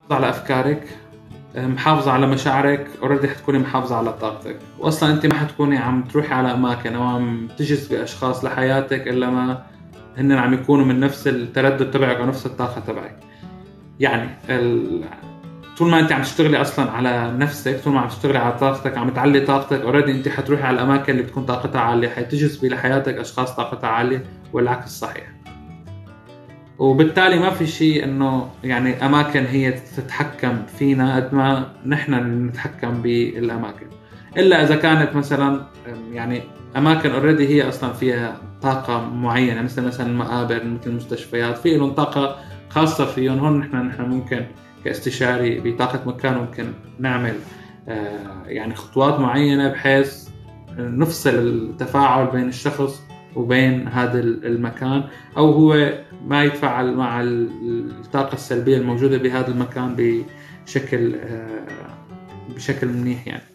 على أفكارك، محافظة على مشاعرك، اوريدي حتكوني محافظة على طاقتك. واصلا انت ما حتكوني عم تروحي على اماكن او عم تجذبي اشخاص لحياتك الا ما هن عم يكونوا من نفس التردد تبعك او نفس الطاقة تبعك. يعني طول ما انت عم تشتغلي اصلا على نفسك، طول ما عم تشتغلي على طاقتك، عم تعلي طاقتك، اوريدي انت حتروحي على الاماكن اللي بتكون طاقتها عالية، حتجذبي لحياتك اشخاص طاقتها عالية، والعكس صحيح. وبالتالي ما في شيء انه يعني اماكن هي تتحكم فينا قد ما نحن نتحكم بالاماكن، الا اذا كانت مثلا يعني اماكن اوريدي هي اصلا فيها طاقه معينه، مثلا المقابر، مثل المستشفيات، في لهم طاقه خاصه فيهم. هون نحن ممكن كاستشاري بطاقه مكان ممكن نعمل يعني خطوات معينه بحيث نفصل التفاعل بين الشخص وبين هذا المكان، أو هو ما يتفاعل مع الطاقة السلبية الموجودة بهذا المكان بشكل منيح يعني.